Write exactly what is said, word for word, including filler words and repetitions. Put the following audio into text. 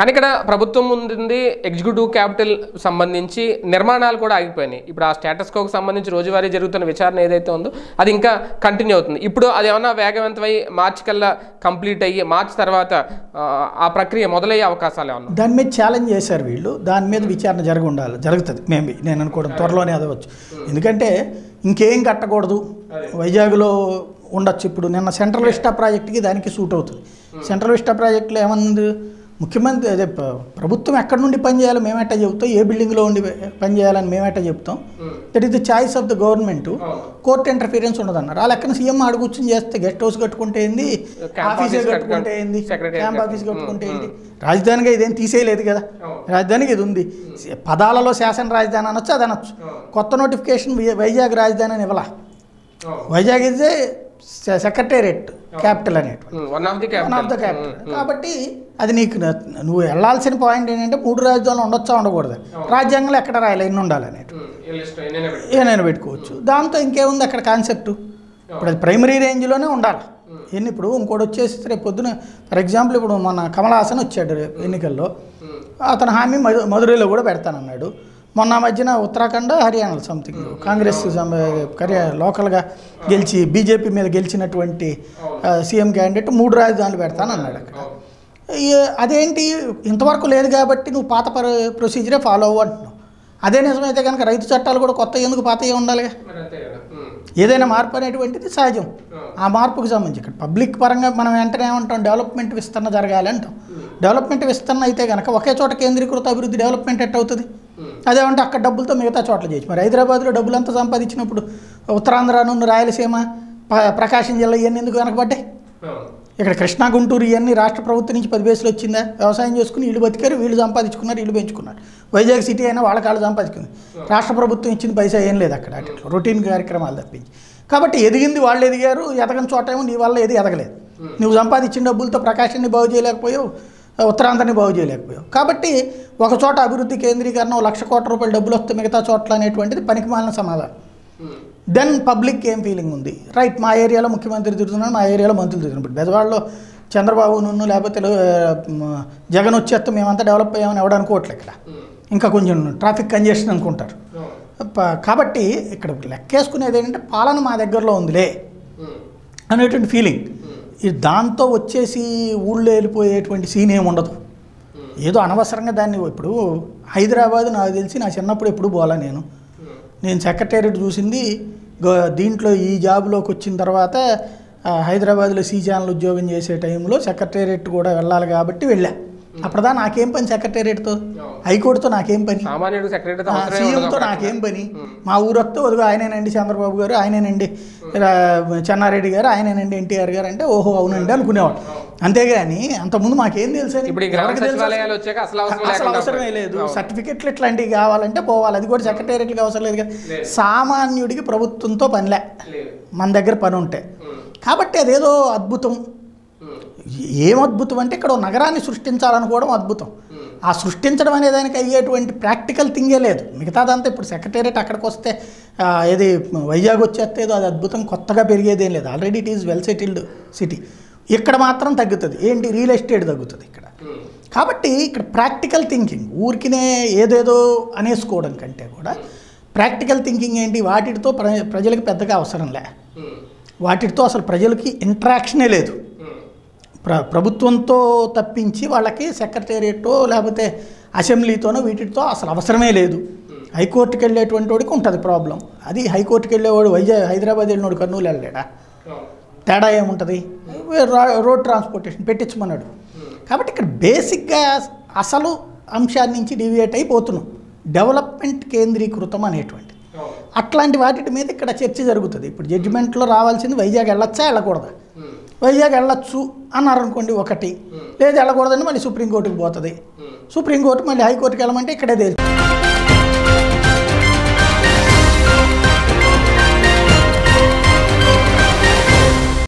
కానీ ఇక్కడ ప్రభుత్వం ఉంది, ఎగ్జిక్యూటివ్ క్యాపిటల్ సంబంధించి నిర్మాణాలు కూడా ఆగిపోయినాయి. ఇప్పుడు ఆ స్టేటస్ కోకు సంబంధించి రోజువారీ జరుగుతున్న విచారణ ఏదైతే ఉందో అది ఇంకా కంటిన్యూ అవుతుంది. ఇప్పుడు అది ఏమన్నా వేగవంతమై మార్చి కల్లా కంప్లీట్ అయ్యి మార్చి తర్వాత ఆ ప్రక్రియ మొదలయ్యే అవకాశాలు ఏమన్నా? దాని మీద ఛాలెంజ్ చేశారు వీళ్ళు, దాని మీద విచారణ జరిగి ఉండాలి, జరుగుతుంది మేబీ, నేను అనుకోవడం త్వరలోనే అదవచ్చు. ఎందుకంటే ఇంకేం కట్టకూడదు, వైజాగ్లో ఉండొచ్చు. ఇప్పుడు నిన్న సెంట్రల్ విస్టా ప్రాజెక్ట్కి దానికి సూట్ అవుతుంది. సెంట్రల్ విస్టా ప్రాజెక్టులో ఏమన్నది, ముఖ్యమంత్రి అదే ప్రభుత్వం ఎక్కడి నుండి పనిచేయాలో మేమేటా చెబుతాం, ఏ బిల్డింగ్లో ఉండి పనిచేయాలని మేమేటా చెప్తాం. That is the choice of the government. Court interference ఉండదన్నారు. ఆ లెక్కన సీఎం ఆడ కూర్చొని చేస్తే గెస్ట్ హౌస్ కట్టుకుంటే ఏంది, ఆఫీసే కట్టుకుంటే ఏంది, క్యాంప్ ఆఫీస్ కట్టుకుంటే ఏంటి, రాజధానిగా ఇదేం తీసేయలేదు కదా, రాజధానికి ఇది ఉంది. పదాలలో శాసన రాజధాని అనొచ్చు, అది అనొచ్చు. కొత్త నోటిఫికేషన్ వైజాగ్ రాజధాని అని ఇవ్వాల. Vizag is a secretariat capital అనేటువంటి వన్ ఆఫ్ ది క్యాపిటల్. కాబట్టి అది నీకు నువ్వు వెళ్ళాల్సిన పాయింట్ ఏంటంటే మూడు రాజధానులు ఉండొచ్చా ఉండకూడదు, రాజ్యాంగంలో ఎక్కడ రాయాలి ఎన్ని ఉండాలి అనేటువంటి ఏనైనా పెట్టుకోవచ్చు. దాంతో ఇంకేముంది అక్కడ కాన్సెప్ట్. ఇప్పుడు అది ప్రైమరీ రేంజ్లోనే ఉండాలి ఎన్ని. ఇప్పుడు ఇంకోటి వచ్చేసి రేపు పొద్దున ఫర్ ఎగ్జాంపుల్ ఇప్పుడు మన కమల్ హాసన్ వచ్చాడు ఎన్నికల్లో, అతను హామీ మధురైలో కూడా పెడతానన్నాడు. మొన్న మధ్యన ఉత్తరాఖండ్ హర్యానాలో సంథింగ్ కాంగ్రెస్ లోకల్గా గెలిచి బీజేపీ మీద గెలిచినటువంటి సీఎం క్యాండిడేట్ మూడు రాజధానులు పెడతానన్నాడు అక్కడ. అదేంటి ఇంతవరకు లేదు కాబట్టి నువ్వు పాత ప్రొసీజరే ఫాలో అవ్వు అంటున్నావు. అదే నిజమైతే కనుక రైతు చట్టాలు కూడా కొత్త ఎందుకు పాతయే ఉండాలిగా. ఏదైనా మార్పు అనేటువంటిది సహజం. ఆ మార్పుకు సంబంధించి ఇక్కడ పబ్లిక్ పరంగా మనం వెంటనే ఏమంటాం, డెవలప్మెంట్ విస్తరణ జరగాలి అంటాం. డెవలప్మెంట్ విస్తరణ అయితే కనుక ఒకే చోట కేంద్రీకృత అభివృద్ధి డెవలప్మెంట్ ఎట్ అవుతుంది. అదేమంటే అక్కడ డబ్బులతో మిగతా చోట్ల చేయొచ్చు. మరి హైదరాబాద్లో డబ్బులు అంతా సంపాదించినప్పుడు ఉత్తరాంధ్ర నుండి రాయలసీమ, ప్రకాశం జిల్లా ఇవన్నీ ఎందుకు వెనకబడ్డాయి? ఇక్కడ కృష్ణా, గుంటూరు ఇవన్నీ రాష్ట్ర ప్రభుత్వం నుంచి పది బేసులు వచ్చిందా? వ్యవసాయం చేసుకుని వీళ్ళు బతికారు, వీళ్ళు సంపాదించుకున్నారు, వీళ్ళు పెంచుకున్నారు. వైజాగ్ సిటీ అయినా వాళ్ళ కాళ్ళు సంపాదించుకుంది. రాష్ట్ర ప్రభుత్వం ఇచ్చిన పైసా ఏం లేదు అక్కడ, అట్లా రొటీన్ కార్యక్రమాలు తప్పించి. కాబట్టి ఎదిగింది వాళ్ళు ఎదిగారు, ఎదగని చోట ఏమో నీ వల్ల ఏది ఎదగలేదు. నువ్వు సంపాదించిన డబ్బులతో ప్రకాశాన్ని బాగు చేయలేకపోయావు, ఉత్తరాంధ్రని బాగు చేయలేకపోయావు. కాబట్టి ఒక చోట అభివృద్ధి కేంద్రీకరణ లక్ష కోట్ల రూపాయల డబ్బులు వస్తే మిగతా చోట్ల అనేటువంటిది పనికిమాలిన సమాధానం. దెన్ పబ్లిక్ ఏం ఫీలింగ్ ఉంది, రైట్ మా ఏరియాలో ముఖ్యమంత్రి తిరుగుతున్నాడు, మా ఏరియాలో మంత్రులు తిరుగుతున్నారు. బెజవాడలో చంద్రబాబు నన్ను లేకపోతే జగన్ వచ్చేస్తే మేమంతా డెవలప్ అయ్యామని ఎవడు అనుకోవట్లే. ఇక్కడ ఇంకా కొంచెం ట్రాఫిక్ కంజెషన్ అనుకుంటారు. కాబట్టి ఇక్కడ లెక్కేసుకునేది ఏంటంటే పాలన మా దగ్గరలో ఉందిలే అనేటువంటి ఫీలింగ్. దాంతో వచ్చేసి ఊళ్ళో వెళ్ళిపోయేటువంటి సీన్ ఏమి ఉండదు. ఏదో అనవసరంగా దాన్ని ఇప్పుడు హైదరాబాద్ నాకు తెలిసి నా చిన్నప్పుడు ఎప్పుడు పోలా. నేను నేను సెక్రటేరియట్ చూసింది దీంట్లో ఈ జాబ్లోకి వచ్చిన తర్వాత హైదరాబాద్లో సీ ఛానల్ ఉద్యోగం చేసే టైంలో సెక్రటేరియట్ కూడా వెళ్ళాలి కాబట్టి వెళ్ళా. అప్పుడుదా నాకేం పని సెక్రటేరియట్తో, హైకోర్టుతో నాకేం పని, సీఎంతో నాకేం పని. మా ఊరొస్తే వదిగా ఆయనేనండి చంద్రబాబు గారు, ఆయనేనండి చెన్నారెడ్డి గారు, ఆయనేనండి ఎన్టీఆర్ గారు అంటే ఓహో అవునండి అనుకునేవాడు. అంతేగాని అంతకుముందు మాకేం తెలుసు, అసలు అవసరమే లేదు. సర్టిఫికెట్లు ఇట్లాంటివి కావాలంటే పోవాలి, అది కూడా సెక్రటేరియట్కి అవసరం లేదు కదా. సామాన్యుడికి ప్రభుత్వంతో పనిలే, మన దగ్గర పని ఉంటే. కాబట్టి అదేదో అద్భుతం. ఏం అద్భుతం అంటే ఇక్కడ నగరాన్ని సృష్టించాలనుకోవడం అద్భుతం. ఆ సృష్టించడం అనే దానికి అయ్యేటువంటి ప్రాక్టికల్ థింగే లేదు. మిగతాదంతా ఇప్పుడు సెక్రటేరియట్ అక్కడికి వస్తే ఏది వైజాగ్ వచ్చేస్తేదో అది అద్భుతం, కొత్తగా పెరిగేది ఏం లేదు. Already it is well settled city. ఇక్కడ మాత్రం తగ్గుతుంది ఏంటి, రియల్ ఎస్టేట్ తగ్గుతుంది ఇక్కడ. కాబట్టి ఇక్కడ ప్రాక్టికల్ థింకింగ్, ఊరికినే ఏదేదో అనేసుకోవడం కంటే కూడా ప్రాక్టికల్ థింకింగ్ ఏంటి, వాటితో ప్ర ప్రజలకు పెద్దగా అవసరం లే. వాటితో అసలు ప్రజలకి ఇంటరాక్షనే లేదు. ప్ర ప్రభుత్వంతో తప్పించి వాళ్ళకి సెక్రటేరియట్టో లేకపోతే అసెంబ్లీతోనో వీటితో అసలు అవసరమే లేదు. హైకోర్టుకి వెళ్ళేటువంటి వాడికి ఉంటుంది ప్రాబ్లం. అది హైకోర్టుకి వెళ్ళేవాడు వైజాగ్ హైదరాబాద్ వెళ్ళినోడు కర్నూలు వెళ్ళలేడా, తేడా ఏముంటుంది? రోడ్ ట్రాన్స్పోర్టేషన్ పెట్టించమన్నాడు. కాబట్టి ఇక్కడ బేసిక్గా అసలు అంశాన్ని నుంచి డివియేట్ అయిపోతున్నాం. డెవలప్మెంట్ కేంద్రీకృతం అనేటువంటి అట్లాంటి వాటి మీద ఇక్కడ చర్చ జరుగుతుంది. ఇప్పుడు జడ్జిమెంట్లో రావాల్సింది వైజాగ్ వెళ్ళొచ్చా వెళ్ళకూడదా. వైజాగ్ వెళ్ళొచ్చు అన్నారు అనుకోండి ఒకటి, లేదు వెళ్ళకూడదని మళ్ళీ సుప్రీంకోర్టుకి పోతుంది. సుప్రీంకోర్టు మళ్ళీ హైకోర్టుకి వెళ్ళమంటే ఇక్కడే తెలుసు.